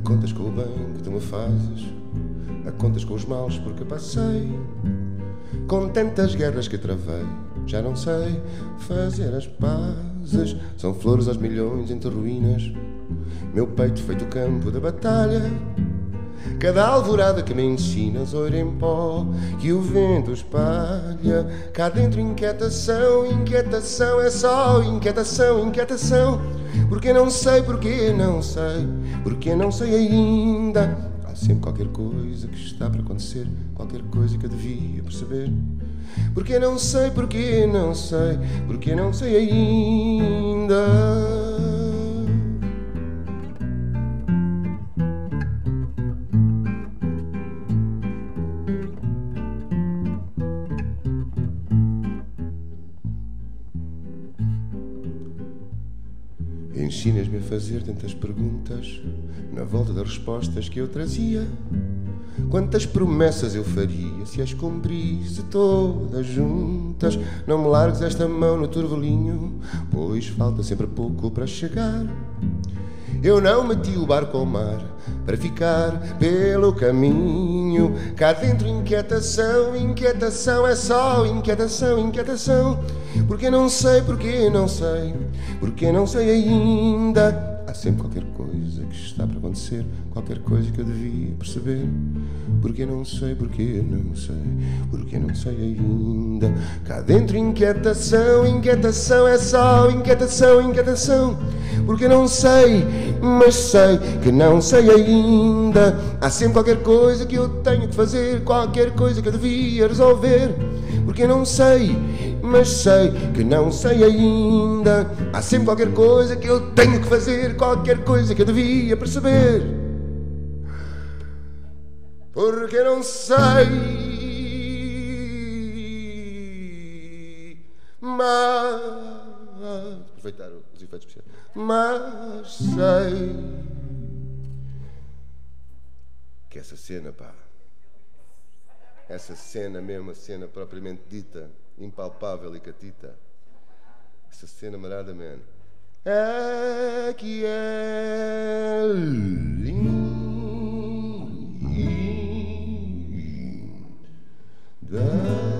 contas com o bem que tu me fazes, a contas com os males porque passei, com tantas guerras que travei, já não sei fazer as pazes. São flores aos milhões entre ruínas, meu peito feito campo de batalha. Cada alvorada que me ensinas, ouro em pó que o vento espalha. Cá dentro inquietação, inquietação, é só inquietação, inquietação. Porque não sei, porque não sei, porque não sei ainda. Há sempre qualquer coisa que está para acontecer, qualquer coisa que eu devia perceber. Porque não sei, porque não sei, porque não sei ainda. Ensinas-me a fazer tantas perguntas na volta das respostas que eu trazia. Quantas promessas eu faria se as cumprisse todas juntas. Não me largues esta mão no turvelinho, pois falta sempre pouco para chegar. Eu não meti o barco ao mar para ficar pelo caminho. Cá dentro inquietação, inquietação, é só inquietação, inquietação. Porque não sei, porque não sei, porque não sei ainda. Há sempre qualquer coisa que está para acontecer, qualquer coisa que eu devia perceber. Porque não sei, porque não sei, porque não sei ainda. Cá dentro inquietação, inquietação, é só inquietação, inquietação. Porque não sei, mas sei que não sei ainda. Há sempre qualquer coisa que eu tenho que fazer, qualquer coisa que eu devia resolver. Porque não sei, mas sei que não sei ainda. Há sempre qualquer coisa que eu tenho que fazer, qualquer coisa que eu devia perceber. Porque não sei, mas... aproveitar os efeitos especiais. Mas sei que essa cena, pá, essa cena mesmo, a cena propriamente dita, impalpável e catita, essa cena marada, man, é que é linda.